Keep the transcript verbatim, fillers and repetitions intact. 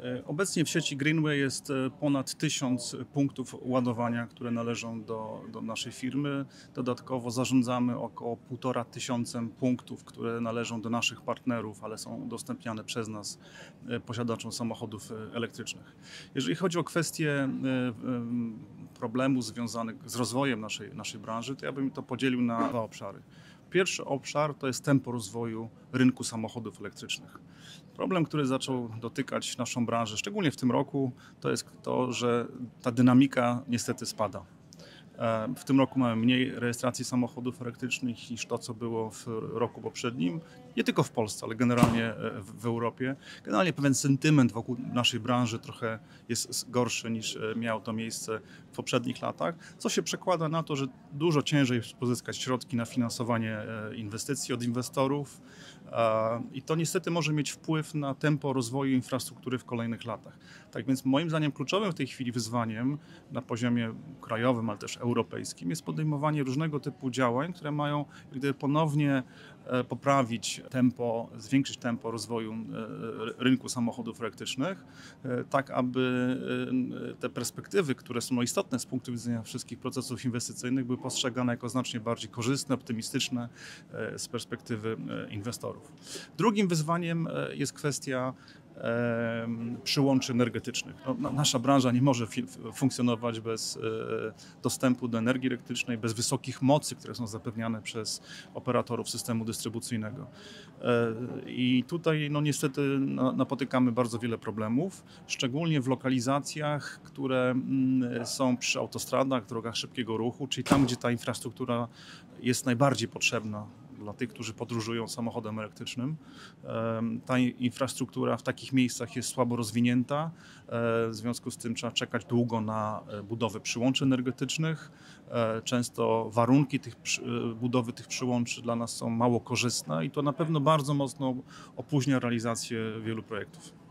Obecnie w sieci Greenway jest ponad tysiąc punktów ładowania, które należą do, do naszej firmy. Dodatkowo zarządzamy około półtora tysiącem punktów, które należą do naszych partnerów, ale są udostępniane przez nas posiadaczom samochodów elektrycznych. Jeżeli chodzi o kwestie problemów związanych z rozwojem naszej, naszej branży, to ja bym to podzielił na dwa obszary. Pierwszy obszar to jest tempo rozwoju rynku samochodów elektrycznych. Problem, który zaczął dotykać naszą branżę, szczególnie w tym roku, to jest to, że ta dynamika niestety spada. W tym roku mamy mniej rejestracji samochodów elektrycznych niż to, co było w roku poprzednim. Nie tylko w Polsce, ale generalnie w Europie. Generalnie pewien sentyment wokół naszej branży trochę jest gorszy niż miało to miejsce w poprzednich latach, co się przekłada na to, że dużo ciężej jest pozyskać środki na finansowanie inwestycji od inwestorów i to niestety może mieć wpływ na tempo rozwoju infrastruktury w kolejnych latach. Tak więc moim zdaniem kluczowym w tej chwili wyzwaniem na poziomie krajowym, ale też europejskim jest podejmowanie różnego typu działań, które mają gdyby ponownie poprawić tempo, zwiększyć tempo rozwoju rynku samochodów elektrycznych, tak aby te perspektywy, które są istotne z punktu widzenia wszystkich procesów inwestycyjnych, były postrzegane jako znacznie bardziej korzystne, optymistyczne z perspektywy inwestorów. Drugim wyzwaniem jest kwestia przyłączy energetycznych. No, nasza branża nie może funkcjonować bez dostępu do energii elektrycznej, bez wysokich mocy, które są zapewniane przez operatorów systemu dystrybucyjnego. I tutaj no, niestety napotykamy bardzo wiele problemów, szczególnie w lokalizacjach, które są przy autostradach, drogach szybkiego ruchu, czyli tam, gdzie ta infrastruktura jest najbardziej potrzebna dla tych, którzy podróżują samochodem elektrycznym. Ta infrastruktura w takich miejscach jest słabo rozwinięta, w związku z tym trzeba czekać długo na budowę przyłączy energetycznych. Często warunki tych, budowy tych przyłączy dla nas są mało korzystne i to na pewno bardzo mocno opóźnia realizację wielu projektów.